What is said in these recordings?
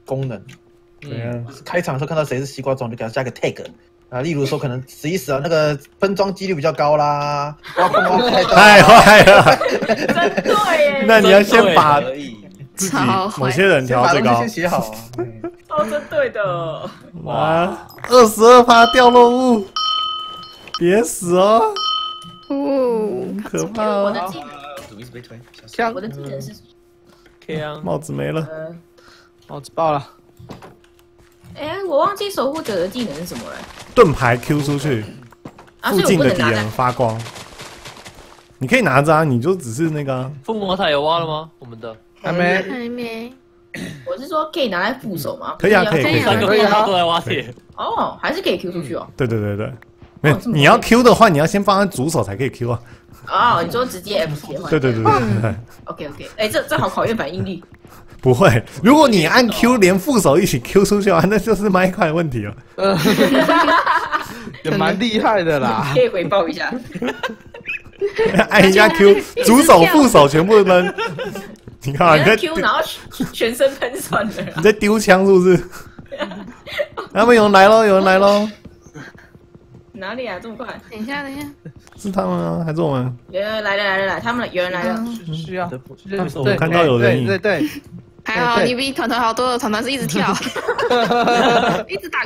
功能。 嗯， 开场的时候看到谁是西瓜种，就给他加个 tag。啊，例如说可能11时那个分装几率比较高啦，挖空挖太多， 太坏了。 真对耶， 那你要先把可以。 自己超坏某些人调最高先把东西。先写好。 超针对的。 哇，22%掉落物，别死哦， 哦， 可怕哦！ 我的技能， 主一直被推，小心枪我的技能是枪， 帽子没了， 帽子爆了。 我忘记守护者的技能是什么了。 盾牌 Q 出去， 啊，所以附近的敌我不能拿在人发光。你可以拿着啊，你就只是那个啊附魔塔有挖了吗？我们的还没， 还没。 我是说可以拿来副手吗？ 可以啊不是要可以三个可以啊都在挖铁， 哦，还是可以 Q 出去哦。 对，没有这么你要 Q 的话，你要先放在主手才可以 Q 啊。 哦，你说直接 F 切换？ 对。 OK，这好考验反应力。 不会，如果你按 Q 连副手一起 Q 出去啊，那就是麦块问题了。 也蛮厉害的啦。 可以回报一下。 按一下 Q，主手副手全部扔。你看啊， 你在你在 Q，然后全身喷算了。 你在丢枪是不是？他们有人来喽！ 哪里啊？这么快？ 等一下， 是他们啊，还是我们？ 有人来了，他们有人来了。 需要， 我看到有人影对， 还好你比团团好多了，团团是一直跳，一直挡。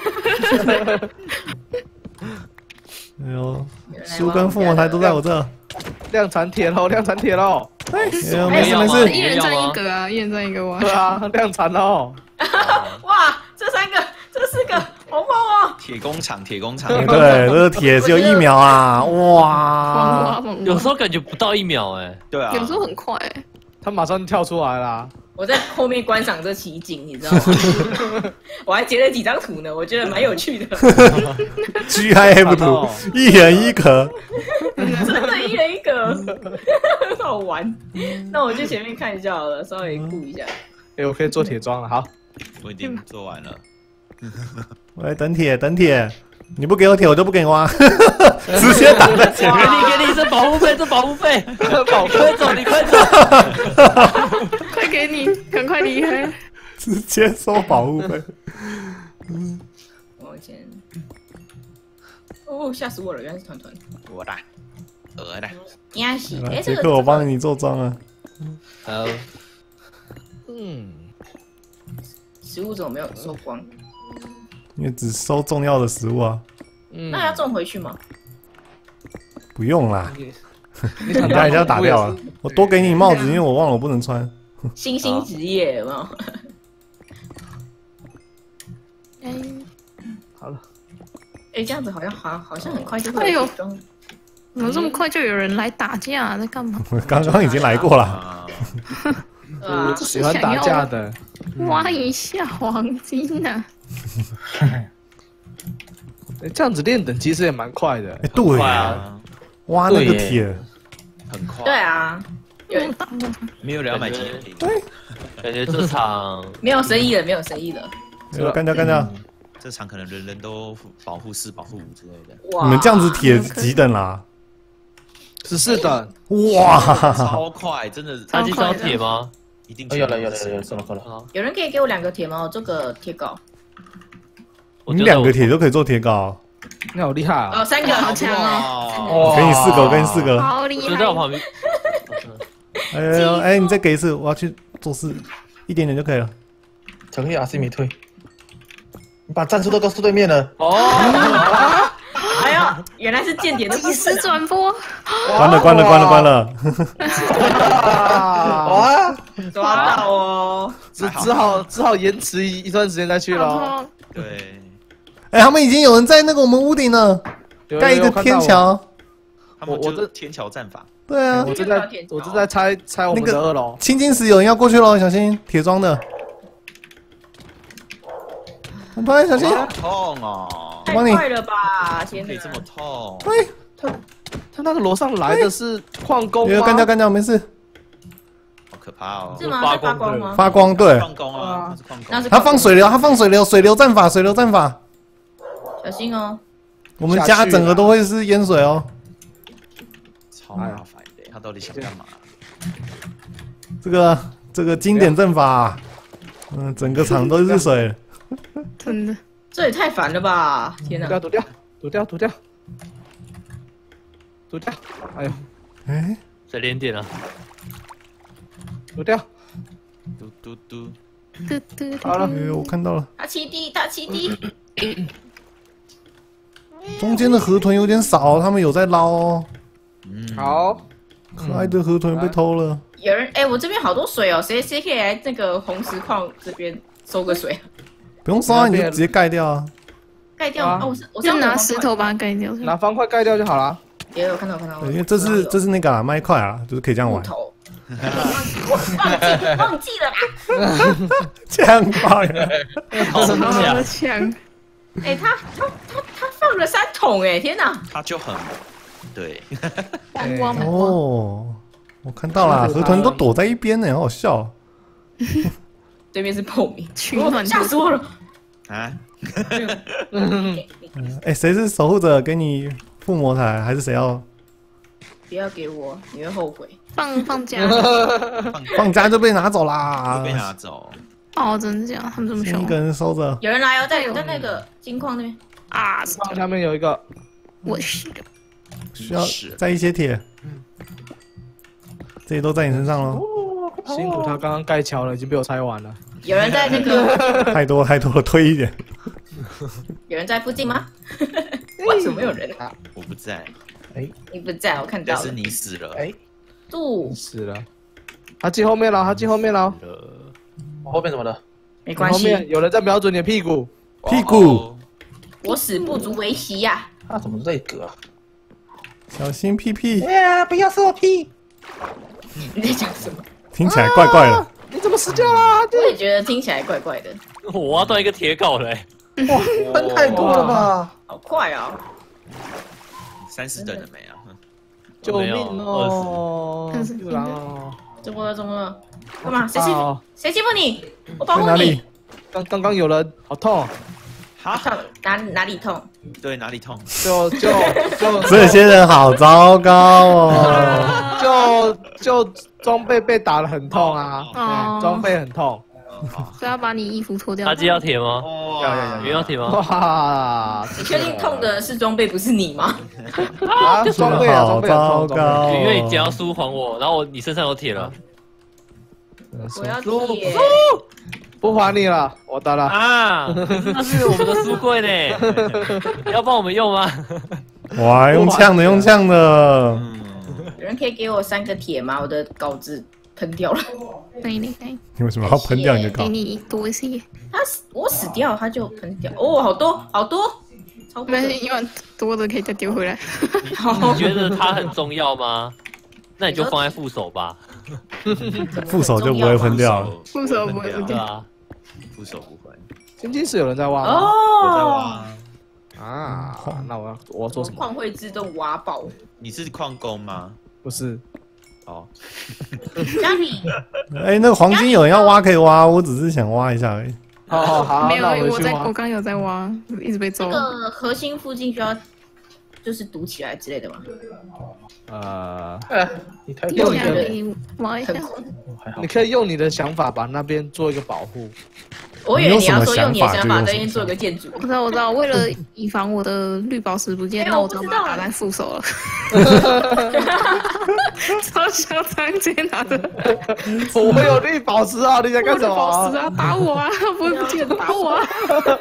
哎呦，书跟附魔台都在我这。 量产铁喽， 哎，没事没事， 一人占一个啊，一人占一个哇。 对啊，量产喽。 哇，这4个好猛哦！ 铁工厂， 对，这个铁只有1秒啊，哇！ 有时候感觉不到1秒哎。 对啊， 有时候很快， 他马上跳出来啦。 我在后面观赏这奇景，你知道吗？我还截了几张图呢，我觉得蛮有趣的。 GIF 图，一人一格。 真的一人一个，很好玩。那我去前面看一下好了，稍微顾一下。 我可以做铁桩了，好。 我已经做完了。 我来等铁，你不给我铁，我就不给你挖，直接挡在前面。 给你，这保护费，快走，你快走， 快给你，赶快离开。 直接收保护费。 我先，吓死我了，原来是团团。 我的， 压死， 杰克，我帮你做装啊。 好， 食物怎么没有收光？ 因为只收重要的食物啊。 那要种回去吗？ 不用啦， 你等一下打掉了。我多给你帽子，因为我忘了我不能穿。 新兴职业有没有？ 好了。 这样子好像很快就会。 哎呦， 装。 怎么这么快就有人来打架？在干嘛？ 我刚刚已经来过了。 喜欢打架的， 挖一下黄金啊！ 这样子练等其实也蛮快的。 对啊， 挖那个铁很快。 对啊， 没有人要买铁。 感觉这场没有生意了。 干掉！ 这场可能人人都保护4、保护5之类的。 你们这样子铁几等啦 ？14等。 哇， 超快，真的。 他这张铁吗？ 一定有了，够了。 有人可以给我2个铁吗？我这个铁镐。 你2个铁都可以做铁镐， 你好厉害啊 ！3个，好强哦！ 给你4个， 好厉害！ 就在我旁边。 哎，你再给一次，我要去做事，一点点就可以了。 巧克力阿西米退，你把战术都告诉对面了。 哎呀，原来是间谍的即时转播。 关了。 哇， 抓到哦！ 只好延迟一段时间再去咯。 对。 哎，他们已经有人在那个我们屋顶了，盖一个天桥。 我这天桥战法。 对啊， 我正在拆我们的2楼。 青金石有人要过去喽，小心铁桩的。很快，小心！ 痛哦！ 太快了吧！天哪， 这么痛！ 哎， 他那个楼上来的是矿工吗？ 干掉，没事。 好可怕哦！ 是吗？在发光吗？ 发光，对。 矿工啊， 他放水流，水流战法。 小心哦！ 我们家整个都会是淹水哦。 超麻烦的，他到底想干嘛？ 这个经典阵法， 整个场都是水。 真的。 这也太烦了吧！天哪！ 躲掉！哎呦， 哎， 谁连点了？ 躲掉！ 嘟嘟嘟， 嘟嘟。 好了， 哎，我看到了， 大七滴，大七滴。 中间的河豚有点少，他们有在捞哦。 好， 可爱的河豚被偷了。 有人我这边好多水哦，谁可以来那个红石矿这边收个水？ 不用刷，你就直接盖掉啊。 盖掉啊！我就拿石头把它盖掉。 拿方块盖掉就好了。 有看到。 因为这是那个啊麦块啊，就是可以这样玩。 忘记了啦。 枪块， 好好强的！枪。 他放了3桶天哪！ 他就很对， 汪汪哦，我看到了，河豚都躲在一边呢，好好笑。 对面是透明， 取暖吓死我了！ 啊， 哎，谁是守护者？给你附魔台，还是谁要？ 不要给我，你会后悔。 放假。 放假就被拿走会啦。 被拿走。 哦，真的假的？他们这么凶一个人收着。 有人来哦，在那个金矿那边。 啊！ 下面有一个， 我是的。 需要摘一些铁。这些都在你身上喽。 辛苦他刚刚盖桥了，已经被我拆完了。 有人在那个， 太多了，推一点。 有人在附近吗？为什么没有人啊？ 我不在， 你不在，我看到了。 但是你死了。 住， 死了，他进后面了， 我后面怎么了？ 没关系， 后面有人在瞄准你的屁股。 屁股， 我死不足为奇呀。 他怎么这个啊？ 小心屁屁， 哎呀，不要是我屁！ 你在讲什么？ 听起来怪怪的。 你怎么死掉了？ 我也觉得听起来怪怪的。 我挖断一个铁镐了。 哇，分太多了吧？ 好快啊 ！30等了没啊？ 救命哦！又来哦！ 怎么了？干嘛？谁欺负你？我保护你在哪里。？ 刚刚有人，好痛！ 哈， 哪里痛？ 对，哪里痛？ 就这些人好糟糕哦。 就装备被打得很痛啊！ 哦装备很痛。 所以要把你衣服脱掉。 阿基要铁吗？要铁吗？ 哇！ 你确定痛的是装备，不是你吗？ 啊，装备啊， 好装备很糟痛， 糕哦。 因为你只要书还我，然后你身上有铁了。 我要铁。 不还你了，我的了。 啊，那是我们的书柜呢，要帮我们用吗？ 哇，用呛的。 有人可以给我3个铁吗？我的稿子喷掉了。 给你， 你为什么要喷掉你的稿给？你多一些。 我死掉，他就喷掉。哦，好多，超多没关系，因为多的可以再丢回来。 你觉得它很重要吗？那你就放在副手吧。 副手就不会喷掉了。 副手不会对掉。 啊， 副手不会。 今天是有人在挖吗？ 我在哦。 挖。 啊，那我要做什么？ 矿会自动挖爆。 你是矿工吗？ 不是， 哦， 家里哎，那个黄金有人要挖可以挖，我只是想挖一下而已。 好， 没有， 那我回去挖。 刚有在挖，一直被揍这。个核心附近需要就是堵起来之类的吗？ 你太用用给你挖一下。 还好你。可以用你的想法把那边做一个保护。 我以为你要说用你的想法你有什么想法在那边做个建筑。 我知道，为了以防我的绿宝石不见，那我就把它打在副手了。超嚣张，直接拿着我有绿宝石啊！你在干什么？ 宝石啊，打我啊！不会不见，打我啊！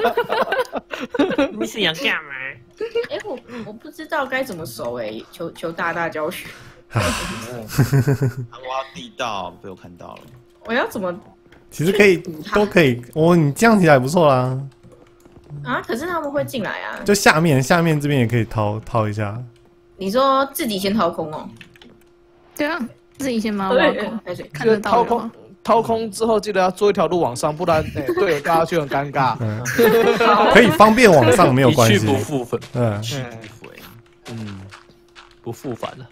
你是想干嘛？ 我不知道该怎么守求大大教学。 他挖地道被我看到了。 我要怎么其实可以，都可以。你这样起来不错啦。 啊？可是他们会进来啊。 就下面这边也可以掏一下。 你说自己先掏空哦。 对啊，自己先把它挖空，看得到的话。 掏空之后记得要做一条路往上，不然队友掉下去很尴尬。 可以方便往上没有关系。 一去不复返。 不回。 不复返了。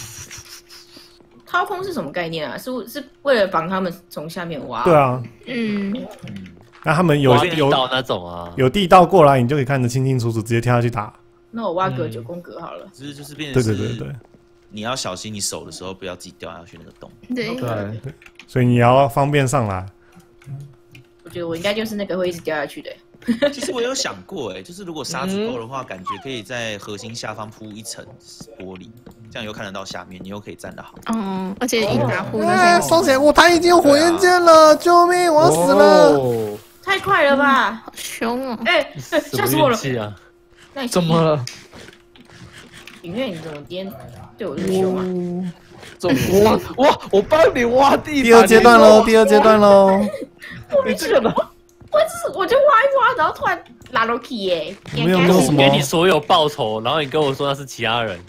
掏空是什么概念啊？是为了防他们从下面挖？ 对啊，那他们有地道那种啊， 有地道过来，你就可以看得清清楚楚，直接跳下去打。 那我挖个9宫格好了。 就是变成对， 你要小心你手的时候不要自己掉下去那个洞。 对， 所以你要方便上来。 我觉得我应该就是那个会一直掉下去的。 其实我有想过，就是如果沙子够的话，感觉可以在核心下方铺一层玻璃，这样又看得到下面，你又可以站得好。 而且一打呼哎， 那些松姐，我台已经有火焰剑了，救命！我要死了！ 哦太快了吧！ 好凶哦！ 哎，吓什死我了！ 么运气啊？ 那怎么了？ 影院你怎么今天对我这么凶啊？ 怎么哇？我帮你挖地板。 第二阶段喽，第二阶段喽。 你这个人， 我就挖一挖，然后突然拉楼梯耶！ 没有什么给你所有报酬，然后你跟我说那是其他人，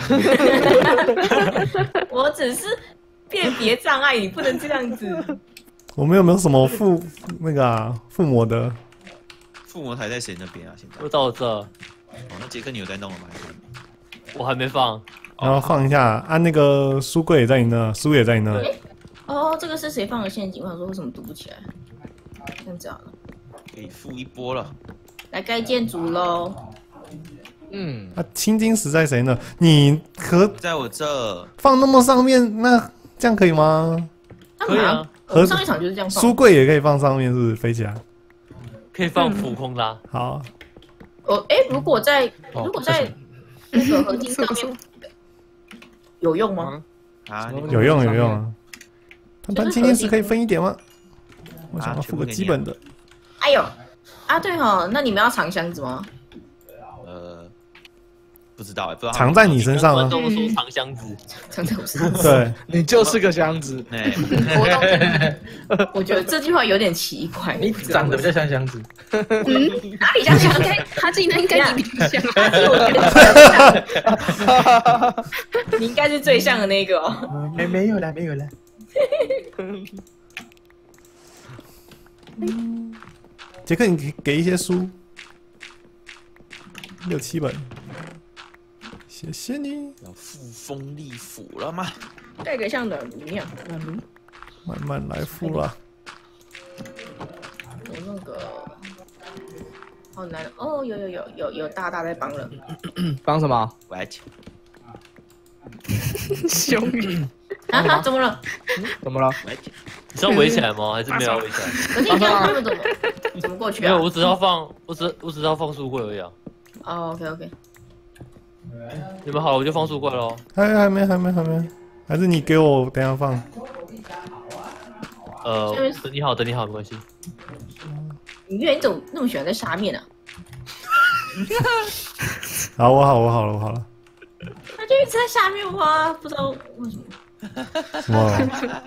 我只是辨别障碍，你不能这样子。 我们有没有什么附魔的？ 附魔台在谁那边啊？现在？ 我到我这， 哦，那杰克你有在弄了吗？ 我还没放。 然后放一下，按那个书柜也在你那，书也在你那。 哦，这个是谁放的陷阱？我想说为什么读不起来？这样子好了， 可以附一波了。 来盖建筑喽。 啊，青金石在谁呢？你可在我这。 放那么上面，那这样可以吗？ 可以啊，我们上一场就是这样放。 书柜也可以放上面，是不是飞起来？ 可以放浮空的。 好。 如果在那个合金上面有用吗？ 啊， 有用有用啊！团青金石可以分一点吗？我想要附个基本的。 哎呦，啊对哈，那你们要藏箱子吗？ 不知道不知道。 藏在你身上啊！ 都说藏箱子， 藏在我身上。 对， 你就是个箱子。 我觉得这句话有点奇怪。 你长得比较像箱子。 哪里像箱子？ 他自己应该比你像。 你应该是最像的那个哦。 没有啦，没有啦。 杰克，你给一些书，6、7本，谢谢你。 要附风力斧了吗？ 盖个像暖炉一样，暖炉。 慢慢来附啦。 有那个，好难哦！有大大在帮了。 帮什么？ 喂。 凶。 啊！怎么了？ 怎么了？ 你是要围起来吗？还是没有围起来？ 可是你这样他们怎么过去啊？ 没有，我只要放书柜而已啊。 哦 ，OK。 你们好了，我就放书柜喽。 还没，还是你给我，等一下放。 等你好，没关系。 你怎么那么喜欢在下面啊？ 好，我好了。 他就一直在下面挖，不知道为什么。 什么？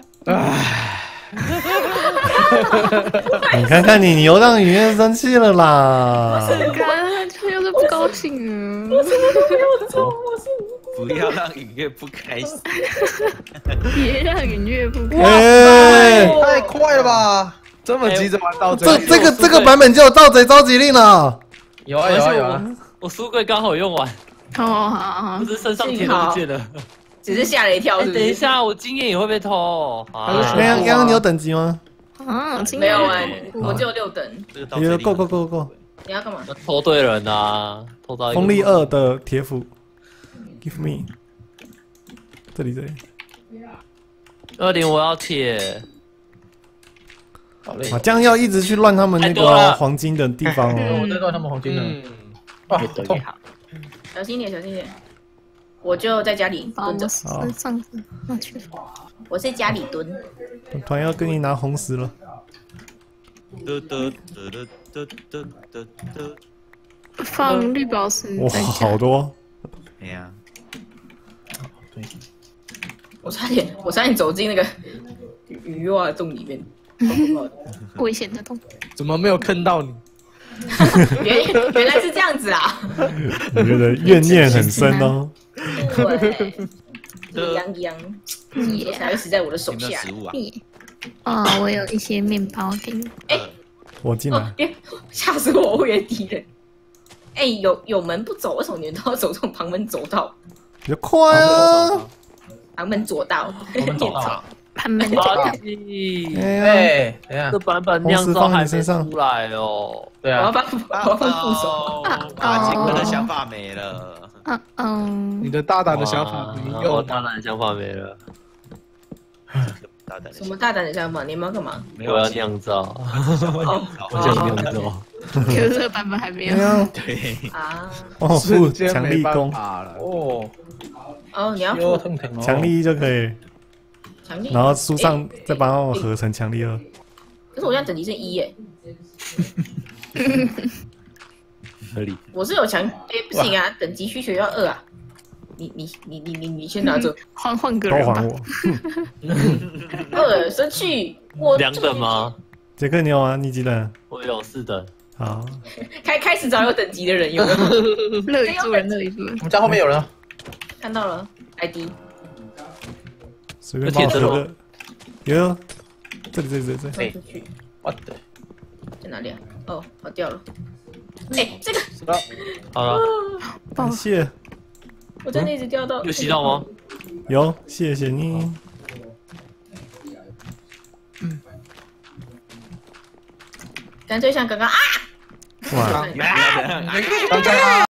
你看看你又让雨燕生气了啦！ 他又是不高兴啊！ 我什么都没有做， 不要让雨月不开心。 别让允月不开心。 太快了吧！ 这么急着玩盗贼？ 这个版本就有盗贼召集令了。 有啊！ 我书柜刚好用完。 好， 我只是身上铁都不见了。 只是吓了一跳。 等一下，我经验也会被偷。 刚刚你有等级吗？ 没有玩，我只有6等。 够。 你要干嘛？ 偷对人啊！偷到风力2的铁斧 ，Give me。这里。 20我要铁。 啊，这样要一直去乱他们那个黄金的地方哦。 我在乱他们黄金的。啊，痛！ 小心一点。我就在家里蹲着。 上次那去。 我在家里蹲。 团要跟你拿红石了。 放绿宝石。 哇，好多。 哎呀。 我差点走进那个鱼蛙的洞里面。 危险的洞。 怎么没有坑到你？ 原来是这样子啊！ 我觉得怨念很深哦。 对，痒，才会死在我的手下。 我有一些面包给你。 我进来。 吓死我！我以为敌人。有门不走，为什么你们都要走这种旁门左道？ 比较快啊！ 旁门左道。 旁门左道。 等一下， 这版本酿造还没出来哦。 对啊。 我要放副手。 杰克的想法没了。 你的大胆的想法没有。 我大胆的想法没了。 大胆的什么大胆的想法？你们要干嘛？ 没有我要酿造， 哦我想酿造。 可是这个版本还没有。 对， 啊， 哦， 瞬间强没办力攻， 法了。 哦， 哦，你要又付腾腾哦， 强力一就可以， 强力， 然后书上再帮我合成强力2。 可是我现在等级是1耶， 合理。 我是有强，不行啊，等级需求要2啊。你先拿着换个都人吧还。我。 2生气，我 2等？吗？ 杰克，你有吗？你几等？ 我有4等。 好， 开始找有等级的人有没有？ 乐于助人，乐于助人我。们家后面有人啊， 看到了 ID， 随便帮我合有个。有，这里。 放出去， 我的， 在哪里啊？哦，跑掉了。哎，这个好了， 感谢， 我真的一直掉到。 有吸到吗？ 有，谢谢你。 干脆像刚刚啊！ 哇， 不要这样。 刚刚